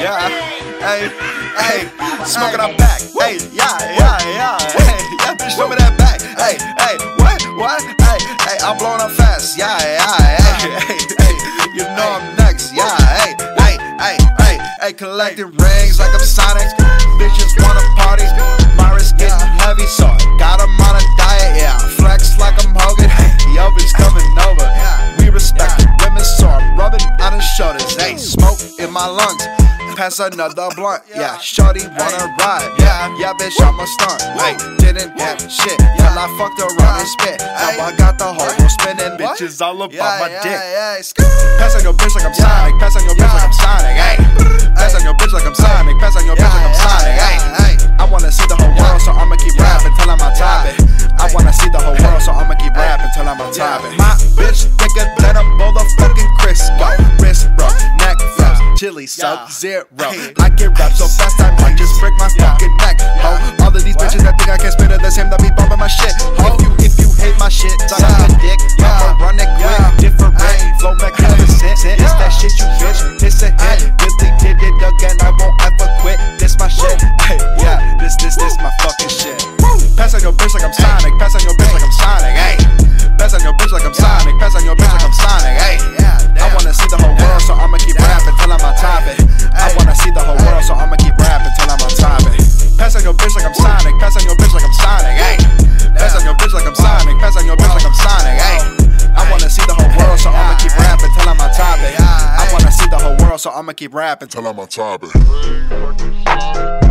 yeah. Hey, hey, smoking up back. Hey, yeah. Hey, yeah, bitch, show me that back. Hey, what? Hey, I'm blowing up fast. Yeah. Hey, you know I'm next. Yeah, hey, collecting rings like I'm Sonic. Bitches wanna party. My wrist getting heavy, so I got 'em on a diet. Yeah, flex like I'm Hogan. Yo, bitch coming over. We respect the women, so I'm rubbing on his shoulders. Hey, smoke in my lungs. Pass another blunt, yeah. Shorty wanna ride, yeah, bitch, I'm a stunt. Hey, didn't have shit, till I fucked around and spit. Now I got the whole world spinning, bitches all about my dick. Pass on your bitch like I'm Sonic, pass on your bitch like I'm Sonic, hey. Pass on your bitch like I'm Sonic, pass on your bitch like I'm Sonic, hey. I wanna see the whole world, so I'ma keep rapping till I'm on top it. I wanna see the whole world, so I'ma keep rapping till I'm on top it. My bitch thicker than a motherfucking Crisco. Wrist bro, neck froze, chili Sub-Zero. I can rap so fast I might just break my fucking neck. Ho, all of these bitches that think I can't spit it the same, that be bumping my shit. Ho, if you hate my shit, suck a dick. I'ma run it quick, different, flow magnificent. It's that shit you bitch, it's a hit. Really did it again, I won't ever quit. This my shit, hey, yeah, this my fucking shit. Pass on your bitch like I'm Sonic, pass on your bitch like I'm Sonic, hey. Pass on your bitch like I'm Sonic, pass on your bitch like I'm Sonic, hey. I wanna see the whole world, so I'ma keep rapping till I'm on top it. I wanna see the whole world, so I'ma keep rapping till I'm on top it. Pass on your bitch like I'm Sonic, pass on your bitch like I'm Sonic, hey. Pass on your bitch like I'm Sonic, pass on your bitch like I'm Sonic, hey. I wanna see the whole world, so I'ma keep rapping till I'm on top it. I wanna see the whole world, so I'ma keep rapping till I'm on top it.